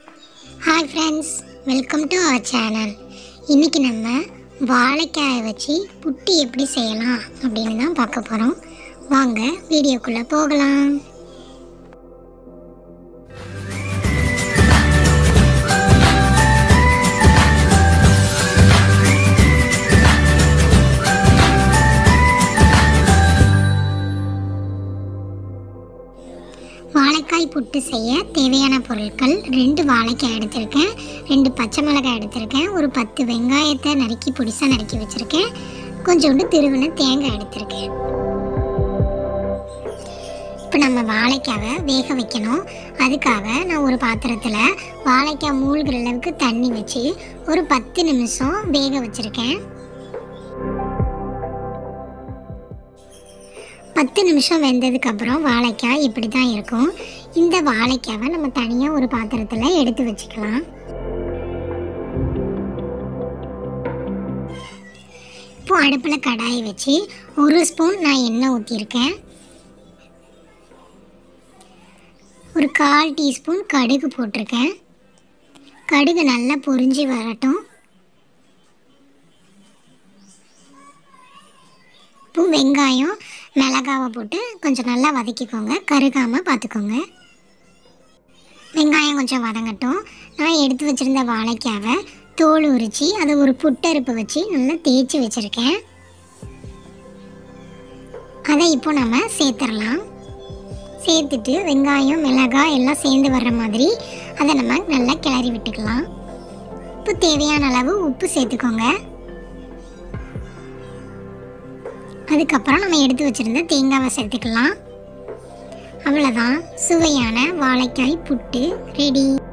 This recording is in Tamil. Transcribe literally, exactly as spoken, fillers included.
Hi friends, welcome to our channel. இன்னைக்கு நம்ம வாழைக்காயை வச்சு புட்டு எப்படி செய்யலாம் அப்படின்னு தான் பார்க்க போறோம். வாங்க வீடியோக்குள்ள போகலாம். வாழைக்காய் புட்டு செய்ய தேவையான பொருட்கள் ரெண்டு வாழைக்காய் எடுத்திருக்கேன், ரெண்டு பச்சை மிளகாய் எடுத்திருக்கேன், ஒரு பத்து வெங்காயத்தை நறுக்கி பொடிசாக நறுக்கி வச்சுருக்கேன், கொஞ்சோண்டு திருவின தேங்காய் எடுத்திருக்கேன். இப்போ நம்ம வாழைக்காவை வேக வைக்கணும். அதுக்காக நான் ஒரு பாத்திரத்தில் வாழைக்காய் மூழ்கிற அளவுக்கு தண்ணி வச்சு ஒரு பத்து நிமிஷம் வேக வச்சுருக்கேன். பத்து நிமிஷம் வெந்ததுக்கப்புறம் வாழைக்காய் இப்படி தான் இருக்கும். இந்த வாழைக்காவை நம்ம தனியாக ஒரு பாத்திரத்தில் எடுத்து வச்சுக்கலாம். இப்போ அடுப்பில் கடாயை வச்சு ஒரு ஸ்பூன் நான் எண்ணெய் ஊற்றிருக்கேன். ஒரு கால் டீஸ்பூன் கடுகு போட்டிருக்கேன். கடுகு நல்லா பொரிஞ்சு வரட்டும். இப்போ வெங்காயம் மிளகாவை போட்டு கொஞ்சம் நல்லா வதக்கிக்கோங்க, கருகாமல் பார்த்துக்கோங்க. வெங்காயம் கொஞ்சம் வதங்கட்டும். நான் எடுத்து வச்சுருந்த வாழைக்காவை தோல் உரித்து அதை ஒரு புட்டருப்பு வச்சு நல்லா தேய்ச்சி வச்சுருக்கேன். அதை இப்போ நம்ம சேர்த்துடலாம். சேர்த்துட்டு வெங்காயம் மிளகாய் எல்லாம் சேர்ந்து வர்ற மாதிரி அதை நம்ம நல்லா கிளறி விட்டுக்கலாம். இப்போ தேவையான அளவு உப்பு சேர்த்துக்கோங்க. அதுக்கப்புறம் நம்ம எடுத்து வச்சுருந்த தேங்காவை சேர்த்துக்கலாம். அவ்வளோதான், சுவையான வாழைக்காய் புட்டு ரெடி.